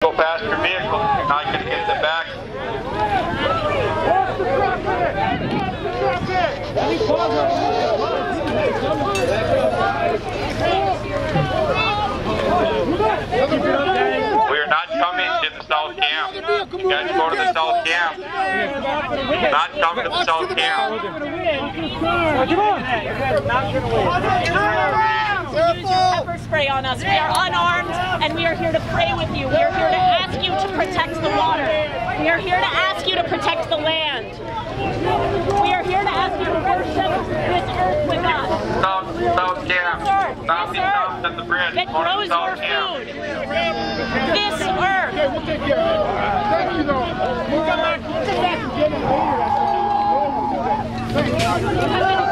go past your vehicle. You're not going to get in the back. We are not coming to the south camp. You guys go to the south camp. Not coming to the south camp. Use your pepper spray on us. We are unarmed and we are here to pray with you. We are here to ask you to protect the water. We are here to ask you to protect the land. We are here to ask you to worship this earth with us. South camp. Not the south at the bridge. That grows your food. This earth. Okay, we'll take care of it. Thank you, though. We'll come back and get it later.